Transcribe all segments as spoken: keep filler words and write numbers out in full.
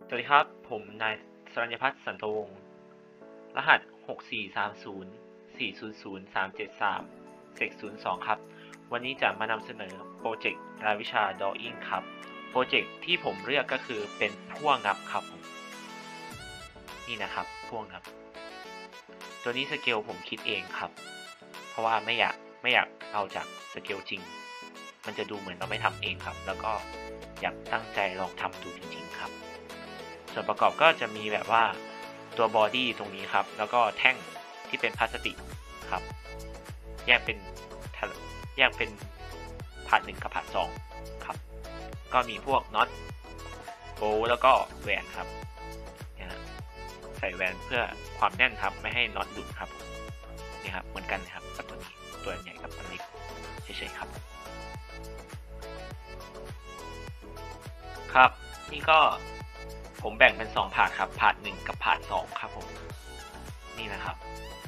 สวัสดีครับผมนายสรัญญพัฒน์สันตวงศ์รหัสหก สี่ สาม ศูนย์ สี่ ศูนย์ ศูนย์ สาม เจ็ด สาม เซก ศูนย์ สอง ครับวันนี้จะมานำเสนอโปรเจกต์รายวิชา Drawing ครับโปรเจกต์ที่ผมเลือกก็คือเป็นพ่วงงับครับผมนี่นะครับพ่วงงับตัวนี้สเกลผมคิดเองครับเพราะว่าไม่อยากไม่อยากเอาจากสเกลจริงมันจะดูเหมือนเราไม่ทำเองครับแล้วก็อยากตั้งใจลองทำดูจริงๆครับส่วนประกอบก็จะมีแบบว่าตัวบอดี้ตรงนี้ครับแล้วก็แท่งที่เป็นพลาสติกครับแยกเป็นแยกเป็นพาร์ทหนึ่งกับพาร์ทสองครับก็มีพวกน็อตโบว์แล้วก็แหวนครับใส่แหวนเพื่อความแน่นครับไม่ให้น็อตหลุดครับนี่ครับเหมือนกันนะครับกับตัวนี้ตัวใหญ่กับตัวเล็กเฉยๆครับครับนี่ก็ผมแบ่งเป็นสองพาร์ทครับพาร์ทหนึ่งกับพาร์ทสองครับผมนี่นะครับ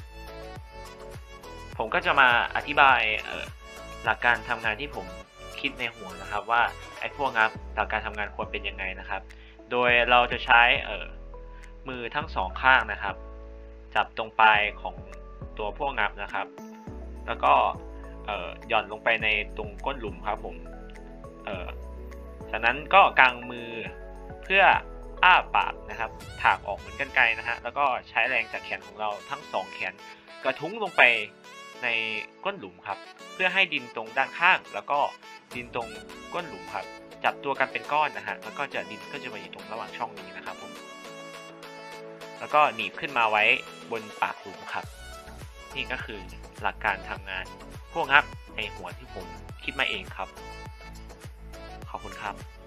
ผมก็จะมาอธิบายหลักการทำงานที่ผมคิดในหัวนะครับว่าไอ้พวกงับหลักการทำงานควรเป็นยังไงนะครับโดยเราจะใช้มือทั้งสองข้างนะครับจับตรงปลายของตัวพวกงับนะครับแล้วก็หย่อนลงไปในตรงก้นหลุมครับผมจากนั้นก็กางมือเพื่ออ้าปากนะครับถากออกเหมือนกรรไกรนะฮะแล้วก็ใช้แรงจากแขนของเราทั้งสองแขนกระทุ้งลงไปในก้นหลุมครับเพื่อให้ดินตรงด้านข้างแล้วก็ดินตรงก้นหลุมครับจับตัวกันเป็นก้อนนะฮะแล้วก็จะดินก็จะมาอยู่ตรงระหว่างช่องนี้นะครับผมแล้วก็หนีบขึ้นมาไว้บนปากหลุมครับนี่ก็คือหลักการทำงานพวกงับในหัวที่ผมคิดมาเองครับขอบคุณครับ